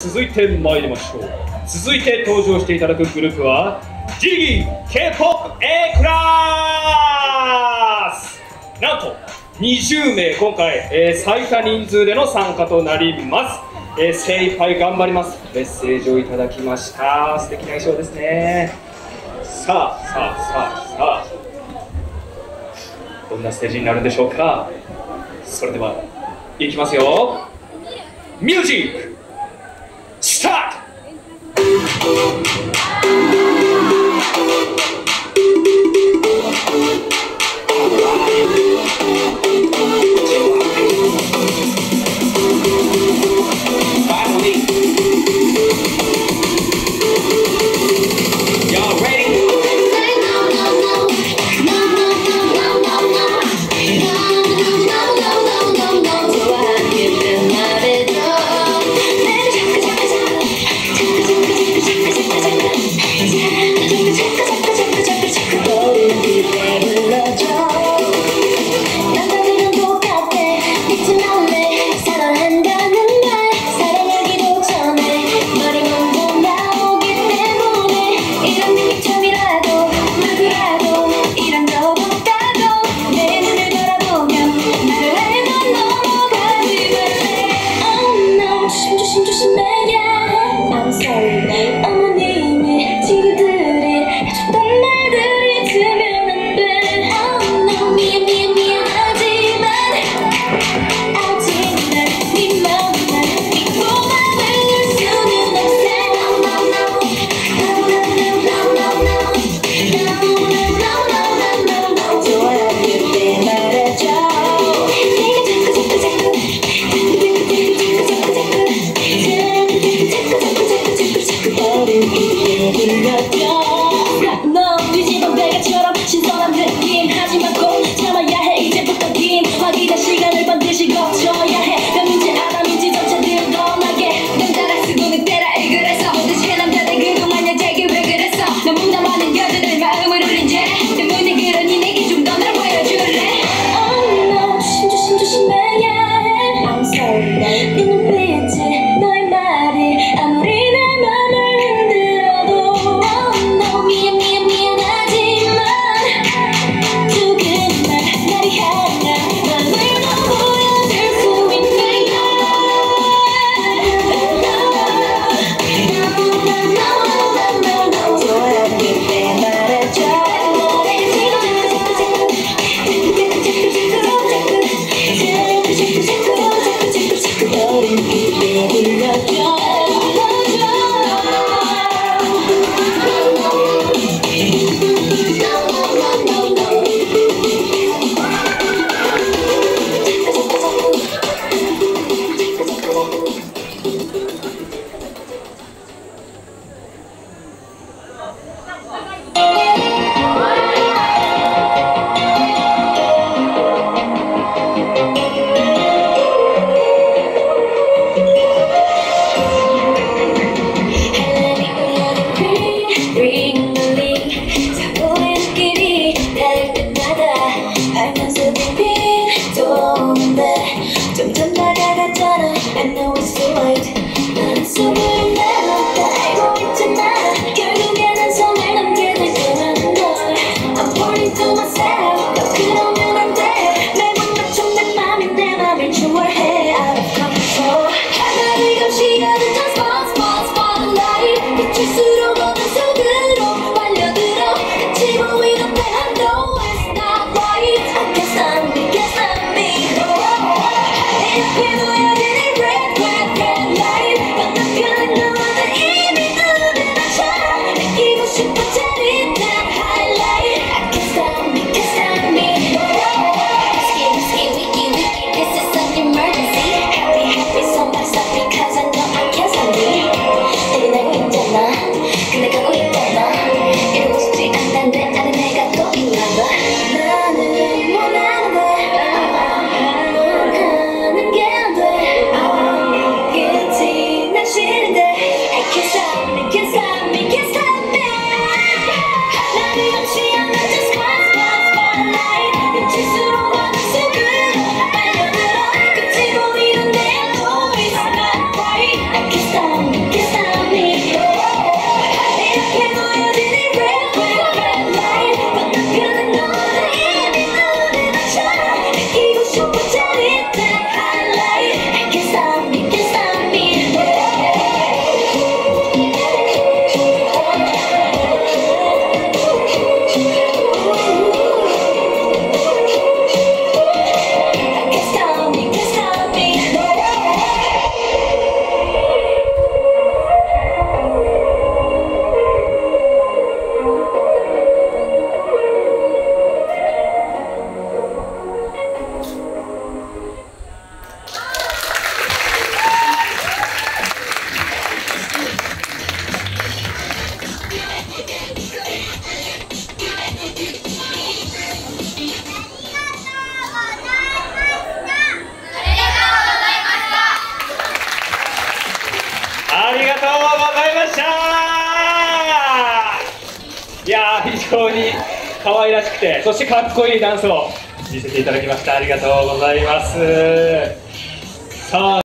続いて参りましょう。続いて登場していただくグループは Gigi K-POP A クラス。なんと20名今回、最多人数での参加となります。精一杯頑張ります。メッセージをいただきました。素敵な衣装ですね。さあどんなステージになるんでしょうか。それではいきますよ。ミュージックスタート。넌 뒤집은 베개처럼 신선한 느낌 하지만 꼭 참아야 해. 이제부터 긴 확인의 시간을 반드시 거쳐야 해. 남인지 아남인지 점차 드러나게 넌 따라 쓰고 늑대라 그래서 도대체 남자들 그동안 여자에게 왜 그랬어. 너무나 많은 여자들 마음을 울린 죄 때문에 그러니 내게 좀 더 날 보여줄래. Oh no 조심해야 해. I'm sorry 네 눈빛이 너의 말이 아무리 내 맘을 흔들어도 oh no ありがとうございました。いやー、非常に可愛らしくて、そしてかっこいいダンスを見せていただきました。ありがとうございます。さあ